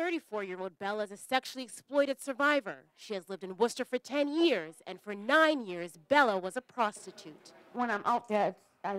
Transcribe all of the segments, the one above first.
34-year-old Bella is a sexually exploited survivor. She has lived in Worcester for 10 years, and for 9 years, Bella was a prostitute. When I'm out there,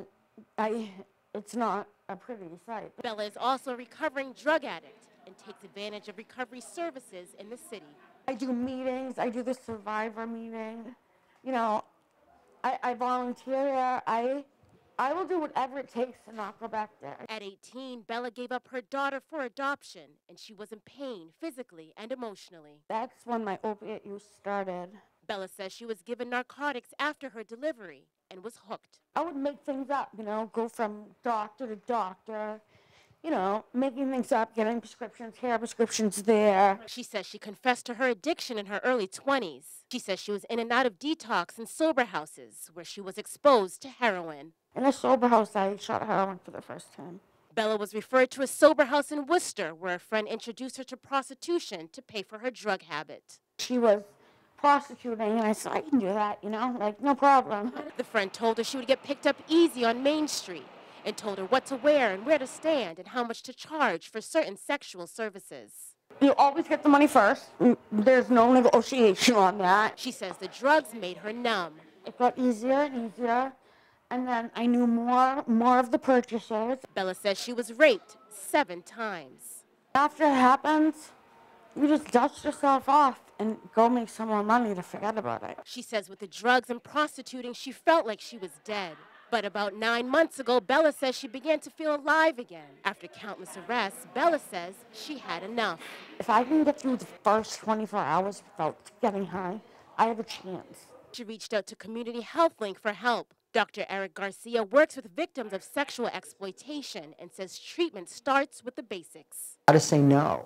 it's not a pretty sight. Bella is also a recovering drug addict and takes advantage of recovery services in the city. I do meetings. I do the survivor meeting. You know, I volunteer. I will do whatever it takes to not go back there. At 18, Bella gave up her daughter for adoption, and she was in pain physically and emotionally. That's when my opiate use started. Bella says she was given narcotics after her delivery and was hooked. I would make things up, you know, go from doctor to doctor, you know, making things up, getting prescriptions here, prescriptions there. She says she confessed to her addiction in her early 20s. She says she was in and out of detox and sober houses where she was exposed to heroin. In a sober house, I shot heroin for the first time. Bella was referred to a sober house in Worcester where a friend introduced her to prostitution to pay for her drug habit. She was prostituting, and I said, I can do that, you know, like, no problem. The friend told her she would get picked up easy on Main Street and told her what to wear and where to stand and how much to charge for certain sexual services. You always get the money first. There's no negotiation on that. She says the drugs made her numb. It got easier and easier, and then I knew more of the purchasers. Bella says she was raped 7 times. After it happens, you just dust yourself off and go make some more money to forget about it. She says with the drugs and prostituting, she felt like she was dead. But about 9 months ago, Bella says she began to feel alive again. After countless arrests, Bella says she had enough. If I can get through the first 24 hours without getting high, I have a chance. She reached out to Community Health Link for help. Dr. Eric Garcia works with victims of sexual exploitation and says treatment starts with the basics. How to say no.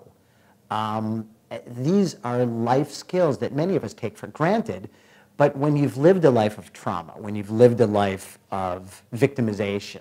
These are life skills that many of us take for granted, but when you've lived a life of trauma, when you've lived a life of victimization,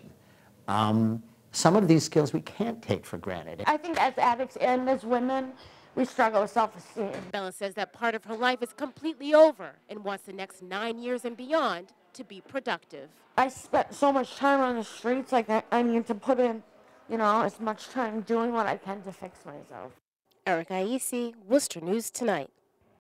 some of these skills we can't take for granted. I think as addicts and as women, we struggle with self-esteem. Bella says that part of her life is completely over and wants the next 9 years and beyond to be productive. I spent so much time on the streets, like I need to put in, you know, as much time doing what I can to fix myself. Erica Aisi, Worcester News Tonight.